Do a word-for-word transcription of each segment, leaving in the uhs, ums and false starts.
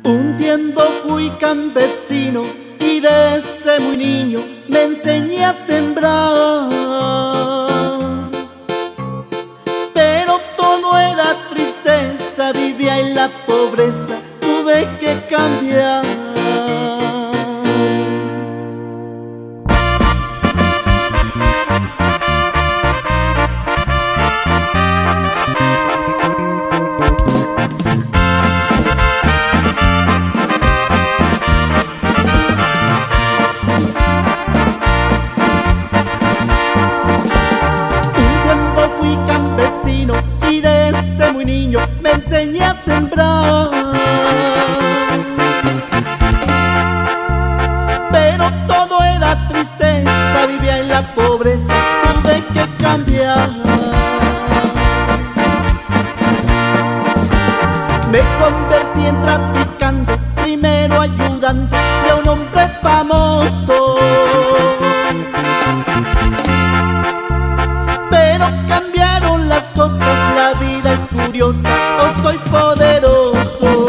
Un tiempo fui campesino y desde muy niño me enseñé a sembrar, pero todo era tristeza, vivía en la pobreza, tuve que cambiar. Y desde muy niño me enseñé a sembrar, pero todo era tristeza, vivía en la pobreza, tuve que cambiar. Me convertí en traficante, primero ayudante de un hombre famoso, pero cambiaron las cosas, la vida es curiosa, oh soy poderoso.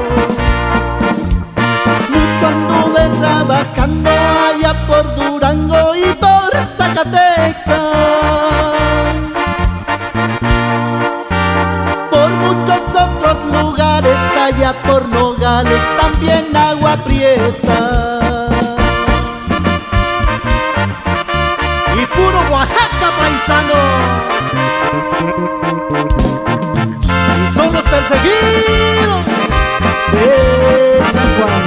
Mucho anduve trabajando allá por Durango y por Zacatecas, por muchos otros lugares, allá por Nogales, también Agua Prieta. Y puro Oaxaca, paisano. Y son los perseguidos de San Juan.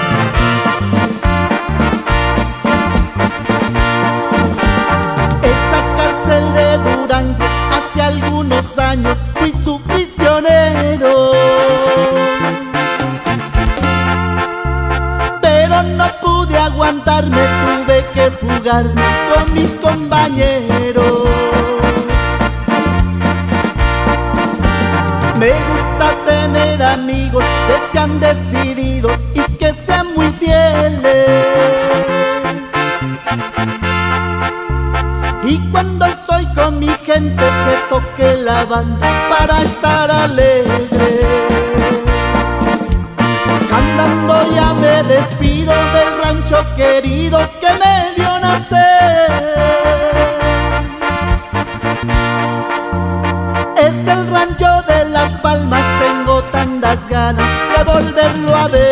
Esa cárcel de Durango, hace algunos años fui su prisionero, pero no pude aguantarme, tuve que fugarme con mis compañeros. Me gusta tener amigos que sean decididos y que sean muy fieles, y cuando estoy con mi gente que toque la banda para estar alegre. Cantando ya me despido del rancho querido que me dio nacer. Es el rancho de Las Palmas, tengo tantas ganas de volverlo a ver.